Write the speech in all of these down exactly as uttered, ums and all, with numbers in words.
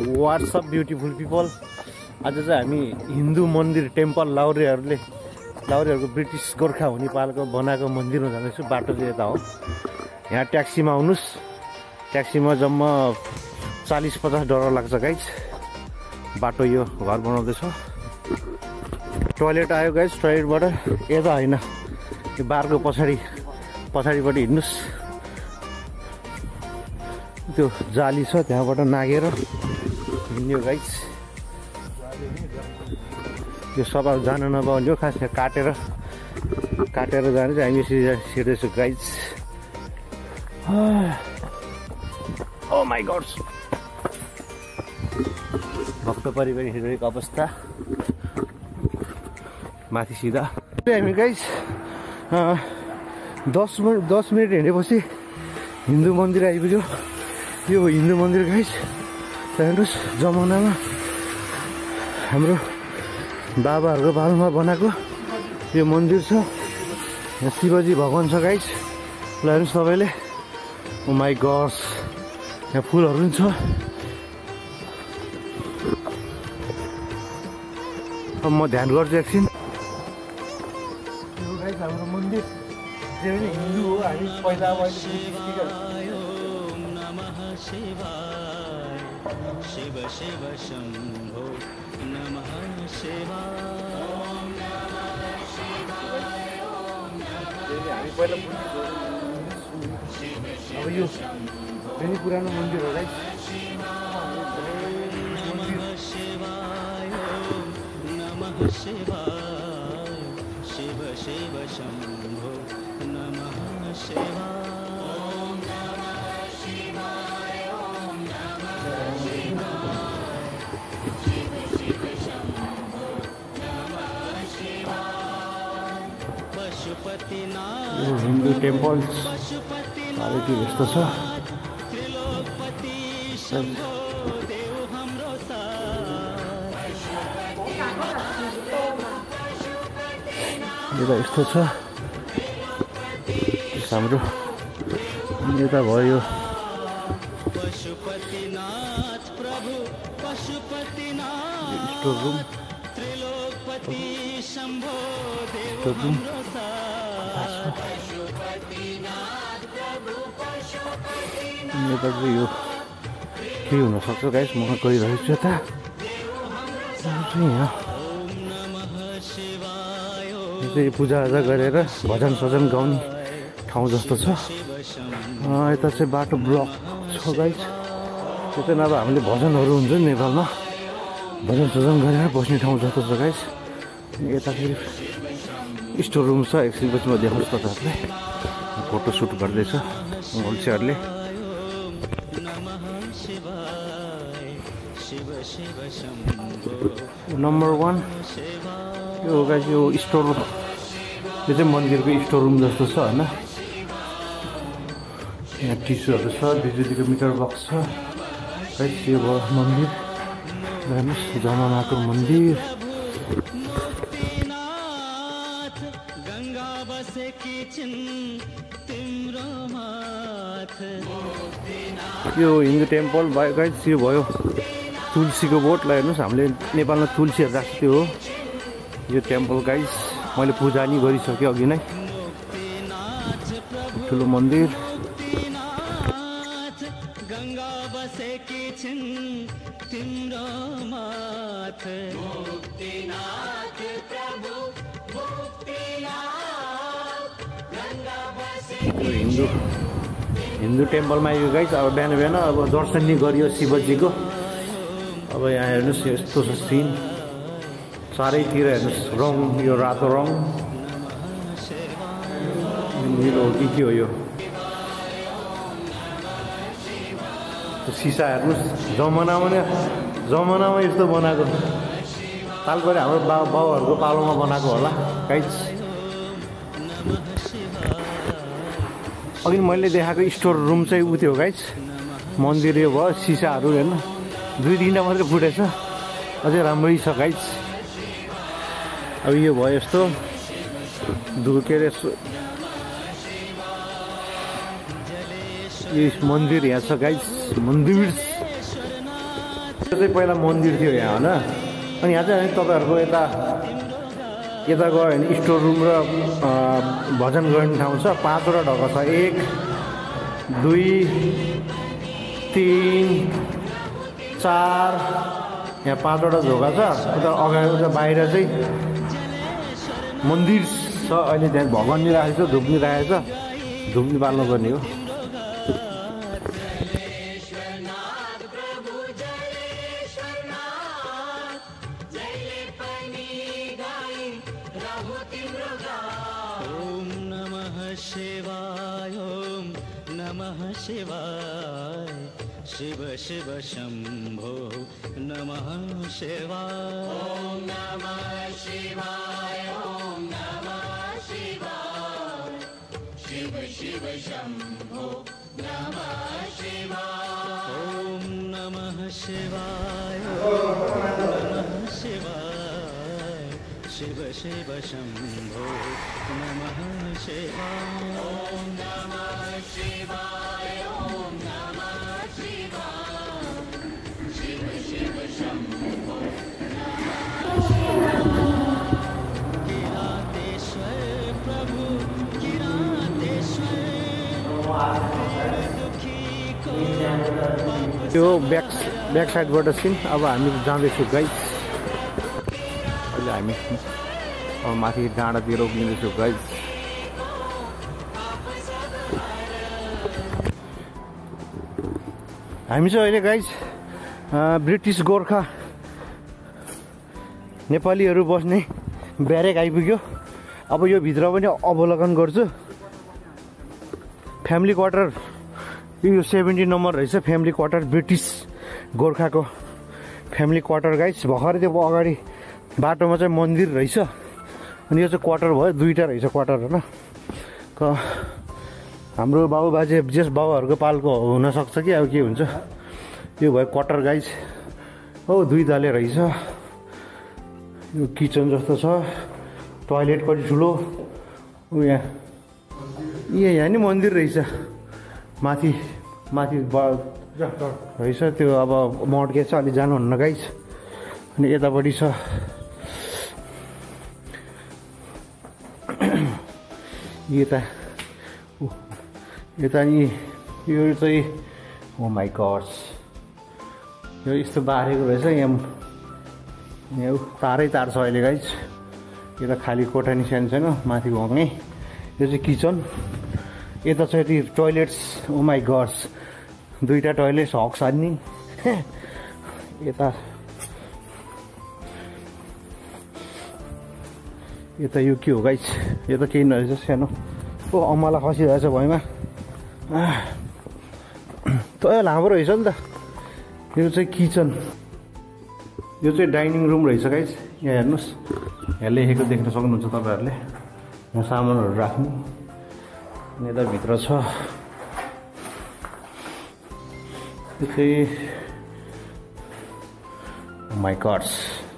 WhatsApp beautiful people. आज चाहिँ हामी हिन्दू मन्दिर टेम्पल लाउरेहरूले लाउरेहरूको ब्रिटिस गोर्खा हुने पालको बनाएको मन्दिरमा जाँदैछु। बाटो चाहिँ यता हो। यहाँ ट्याक्सीमा आउनुहोस्। ट्याक्सीमा जम्मा चालीस पचास डलर लाग्छ गाइज। बाटो यो घर बनाउँदैछ। टोयलेट आयो गाइज। टोयलेटबाट यता होइन, यो बारको पछाडि पछाडिपट्टि हिँड्नुहोस्। त्यो जाली छ, त्यहाँबाट नागेर हिँड्यो गाइज। यो सब जान नपाउने हो, खास यहाँ काटेर काटेर जाने चाहिँ हामी यसरी छिर्दैछौँ गाइज। ओ माई गॉड, भक्त परिवार हिँडेको अवस्था। माथि सिधा हामी गाइज दस मिनट दस मिनट हिँडेपछि हिन्दू मन्दिर आइपुग्यो। यो हिन्दू मन्दिर गाइज। हेर्नुहोस्, जमानामा हाम्रो बाबाहरूको पालोमा बनाएको यो मन्दिर छ। यहाँ शिवजी भगवान छ गाइज। ल हेर्नुहोस् तपाईँले। ओ माई गॉड, यहाँ फुलहरू पनि छ। अब म ध्यान गर्छु एकछिन। यो गाइज हाम्रो मन्दिर जे पनि हिन्दू हो। हामी पहिला शिव शिव शम्भो नमः शिवाय। हामी पहिला अब यो फेरि पुरानो मन्दिर हो गाइस। नमः शिवाय शिव शिव शम्भो नमः शिवाय। यो हिन्दू टेम्पल क्वालिटी यस्तो छ। यता यस्तो छ हाम्रो। यता भयो स्टोर रुम। स्टोर रुम यता चाहिँ यो के हुनसक्छ गाइस, म गइरहेको छु यता। यहाँ यो चाहिँ पूजाआजा गरेर भजन सजन गाउने ठाउँ जस्तो छ। यता चाहिँ बाटो ब्लक छ गाइस। यो चाहिँ नभए हामीले भजनहरू हुन्छ नि नेपालमा, भजन सजन गरेर बस्ने ठाउँ जस्तो छ गाइस। यता फेरि स्टोर रुम छ। एकछिन पछि म देखाउँछु तपाईँहरूलाई। फोटो सुट गर्दैछ होलसेलरले। नम्बर वान यो गाइस, यो स्टोर यो चाहिँ मन्दिरको स्टोर रुम जस्तो छ होइन। यहाँ टिस्युहरू छ, बिजुलीको मिटर बक्स छ गाइस। यो भयो मन्दिर। हेर्नुहोस्, जमानाको मन्दिर। यो हिन्दू टेम्पल भयो गाइस। यो भयो तुलसीको बोटलाई। हेर्नुहोस्, हामीले नेपालमा तुलसीहरू राख्छ, त्यो हो यो टेम्पल गाइस। मैले पूजा नि गरिसकेँ अघि नै। ठुलो मन्दिर। हिन्दू हिन्दू टेम्पलमा आइयो गाइस। अब बिहान बिहान अब दर्शन नि गरियो शिवजीको। अब यहाँ हेर्नुहोस्, यस्तो छ सिन चारैतिर। हेर्नुहोस्, रङ यो रातो रङ निलो हो कि के हो यो सिसा। हेर्नुहोस्, जमानामा नै जमानामा यस्तो बनाएको। तालपरे हाम्रो बा बाउहरूको पालोमा बनाएको होला गाइस। अघि मैले देखाएको स्टोर रुम चाहिँ उ थियो गाइस। मन्दिर यो भयो, सिसाहरू हेर्नु दुई तिनवटा मात्रै फुटेछ, अझै राम्रै छ गाइस। अब यो भयो यस्तो के अरे यो मन्दिर यहाँ छ गाइस। मन्दिर त्यो चाहिँ पहिला मन्दिर थियो यहाँ होइन। अनि यहाँ चाहिँ तपाईँहरूको यता यता गयो भने स्टोर रुम र भजन गर्ने ठाउँ छ। पाँचवटा ढोका छ, एक दुई तिन चार, यहाँ पाँचवटा ढोका छ। उता अगाडि उता बाहिर चाहिँ मन्दिर छ। अहिले त्यहाँ भगवान् राखेको छ, धुप्नी राखेको छ, धुप्नी बाल्नुपर्ने हो। शिव शिव शंभो नमः शिवाय। ओम नमः शिवाय। ओम नमः शिवाय। शिव शिव शंभो नमः शिवाय। ओम नमः शिवाय। ओम नमः शिवाय। शिव शिव शंभो नमः शिवाय। ओम नमः शिवाय। ओम नमः शिव शिव शंभो किरातेश्वर प्रभु किरातेश्वर। त्यो ब्याक ब्याक साइडबाट सिन। अब हामी जाँदैछौँ गाइस। अहिले हामी अब माथि डाँडातिर उक्लिँदैछौँ गाइस। हामी चाहिँ अहिले गाइस ब्रिटिस गोर्खा नेपालीहरू बस्ने ब्यारेक आइपुग्यो। अब यो भित्र पनि अवलोकन गर्छु। फ्यामिली क्वार्टर यो सेभेन्टी नम्बर रहेछ। फ्यामिली क्वार्टर ब्रिटिस गोर्खाको फ्यामिली क्वार्टर गाइस। भर्खरै त्यो अगाडि बाटोमा चाहिँ मन्दिर रहेछ। अनि यो चाहिँ क्वार्टर भयो, दुईवटा रहेछ क्वार्टर होइन। क हाम्रो बाबु बाजे जेस बाबुहरूको पालको हुनसक्छ कि अब के हुन्छ। यो भयो क्वार्टर गाइस। हो दुई तले रहेछ। यो किचन जस्तो छ। टोयलेट पनि ठुलो। ऊ यहाँ यहाँ यहाँ नि मन्दिर रहेछ। माथि माथि रहेछ त्यो। अब मड्के छ, अलि जानुहुन्न गाइस। अनि यतापट्टि छ यता यता नि यो चाहिँ ओ माई गड्स यो यस्तो बारेको रहेछ। यहाँ यहाँ तारै तार छ अहिले गाइस। यो त खाली कोठा नि सानो सानो माथि भङ्ने। यो चाहिँ किचन। यता चाहिँ यति टोइलेट्स। ओ माई गड्स दुईवटा टोइलेट्स हक सान्ने। यता यता यो के हो गाइस। यो त केही नरहेछ सानो। ओ अम्मालाई खसिरहेछ भैँमा। त लामो रहेछ नि त। यो चाहिँ किचन। यो चाहिँ डाइनिङ रुम रहेछ गाइस। यहाँ हेर्नुहोस्, यहाँ लेखेको देख्न सक्नुहुन्छ तपाईँहरूले। यहाँ सामानहरू राख्नु। यता भित्र छ यो चाहिँ माई गड्स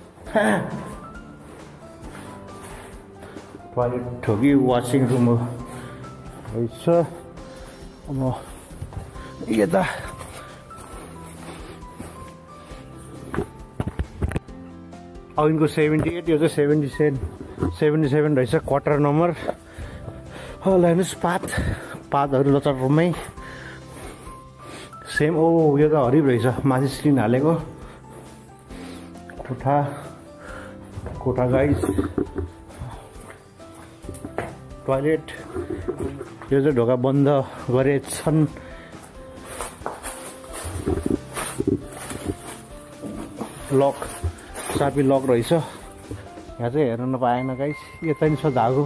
टोयलेट हो कि वासिङ रुम हो रहेछ। अब यता अघिको सेभेन्टी एट, यो चाहिँ सेभेन्टी सेभेन सेभेन्टी सेभेन रहेछ क्वार्टर नम्बर। ल हेर्नुहोस् पात पातहरू लचर रुममै सेम। ओ यो त हरिब रहेछ, माथि स्क्रिन हालेको कोठा कोठा गाइस। टोयलेट यो चाहिँ ढोका बन्द गरेछन्। लक चाबी लक रहेछ। यहाँ चाहिँ हेर्न नपाएन गाइस। यता नि छ धागो।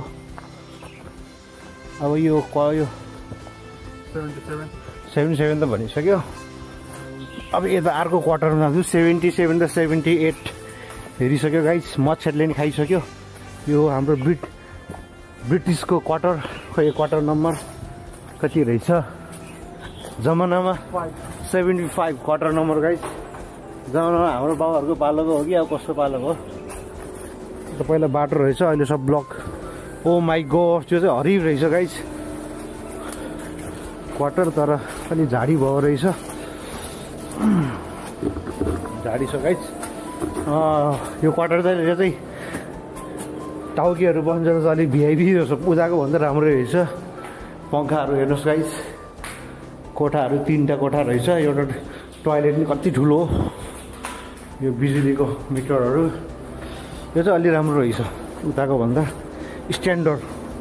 अब यो क यो सेभेन्टी सेभेन सेभेन्टी सेभेन त भनिसक्यो। अब यता अर्को क्वार्टरमा जान्छु। सेभेन्टी सेभेन र सेभेन्टी एट हेरिसक्यो गाइस। मच्छरले नि खाइसक्यो। यो हाम्रो ब्रिट ब्रिटिसको क्वार्टर खोइ क्वार्टर नम्बर कति रहेछ जमानामा seventy five quarter number guys. जमानामा हाम्रो बाबाहरूको पालोको हो कि अब कस्तो पालोको हो। त पहिला बाटो रहेछ, अहिले सब ब्लक। ओ माई गॉड त्यो चाहिँ हरिब रहेछ गाइस क्वार्टर, तर अलि झाडी भयो रहेछ। झाडी छ गाइस। यो क्वार्टर चाहिँ यो चाहिँ टाउकेहरू बन्छ त अलिक भिआइपी जस्तो पूजाको भन्दा राम्रो रहेछ। पङ्खाहरू हेर्नुहोस् गाइस, कोठाहरू तिनवटा कोठा रहेछ। एउटा टोयलेट पनि कति ठुलो हो। यो बिजुलीको मिटरहरू यो चाहिँ अलि राम्रो रहेछ उताको भन्दा स्ट्यान्डर्ड।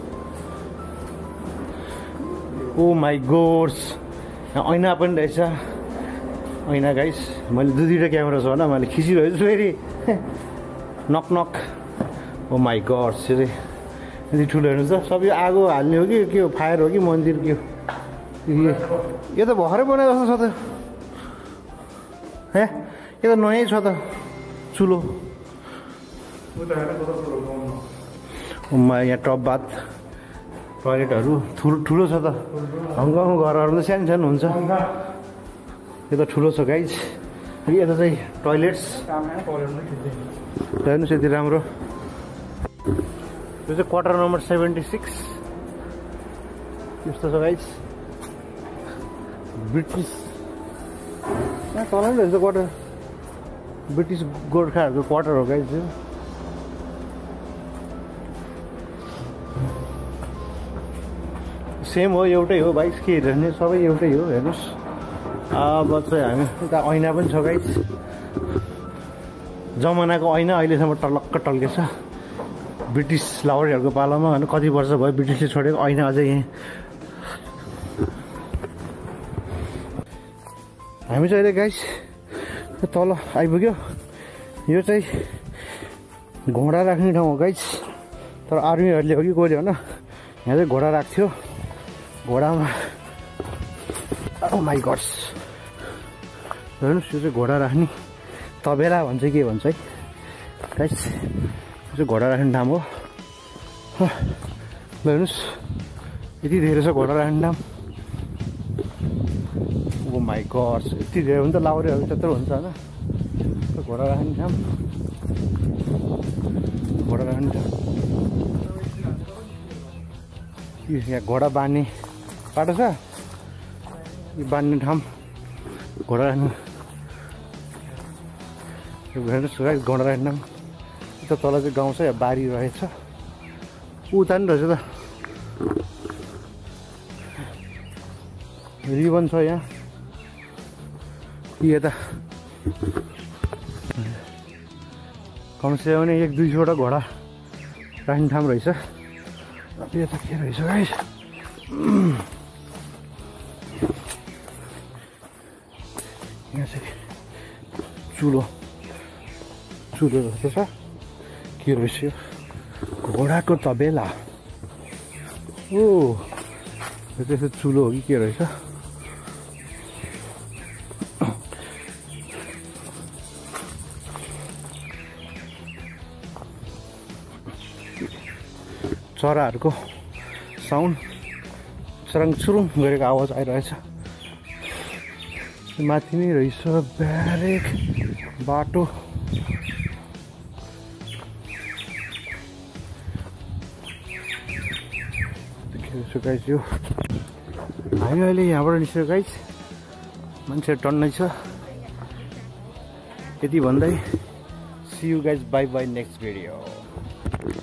ओ माई गोड्स, ऐना पनि रहेछ। ऐना गाइस, मैले दुई दुईवटा क्यामेरा छ होला, मैले खिचिरहेको छु फेरि नक नक। ओ माई गड्स, यो चाहिँ यति ठुलो हेर्नु त। सबै आगो हाल्ने हो कि के हो, फायर हो कि मन्दिर के हो? यो त भर्खरै बनाए जस्तो छ त। हे यो त नयाँ छ त चुलो। यहाँ टप बाथ टोयलेटहरू ठुलो ठुलो छ त। हङकङको घरहरू त सानो सानो हुन्छ, यो त ठुलो छ गाइज। यता चाहिँ टोयलेट्स हेर्नुहोस् यति राम्रो। यो चाहिँ क्वार्टर नम्बर सेभेन्टी सिक्स यस्तो छ गाइज। ब्रिटिस तल पनि रहेछ क्वार्टर, ब्रिटिस गोर्खाहरूको क्वार्टर हो गाइज यो। सेम हो, एउटै हो भाइ, के हेर्ने सबै एउटै हो। हेर्नुहोस् अब चाहिँ हामी उता ऐना पनि छ गाइज। जमानाको ऐना अहिलेसम्म टलक्क टल्केछ। ब्रिटिस लाउरेहरूको पालामा होइन, कति वर्ष भयो ब्रिटिसले छोडेको ऐना अझै यहीँ। हामी चाहिँ अहिले गाइस तल आइपुग्यो। यो चाहिँ घोडा राख्ने ठाउँ हो गाइस, तर आर्मीहरूले हो कि कोले होइन, यहाँ चाहिँ घोडा राख्थ्यो। घोडामा ओ माई गड्स हेर्नुहोस्, यो चाहिँ घोडा राख्ने तबेला भन्छ के भन्छ है गाइस। यो चाहिँ घोडा राख्ने ठाउँ हो। हेर्नुहोस् यति धेरै छ घोडा राख्ने ठाउँ। ओ माई गड्स, यति धेरै हुन्छ, लाउरेहरू त्यत्रो हुन्छ होइन। घोडा राख्ने ठाउँ, घोडा राख्ने ठाउँ। यहाँ घोडा बाँध्ने बाटो छ, यो बाँध्ने ठाउँ घोडा राख्ने। हेर्नुहोस् गाइस घोडा राख्ने ठाउँ। यता तल चाहिँ गाउँ छ, यहाँ बारी रहेछ। उता नि रहेछ त, रिबन छ यहाँ। यता कमसे पनि एक दुई सौवटा घोडा राख्ने ठाउँ रहेछ। यता के रहेछ गाइस, यहाँ चाहिँ चुलो चुलो जस्तो छ। के रहेछ यो, घोडाको तबेला। ओ यो चाहिँ चुलो हो कि के रहेछ। चराहरूको साउन्ड चरङ चुरुङ गरेको आवाज आइरहेछ। माथि नै रहेछ ब्यारेक बाटो। गाइस यो हामी अहिले यहाँबाट निस्क्यो गाइस, मान्छे टन्नै छ। यति भन्दै see you guys, bye bye next video.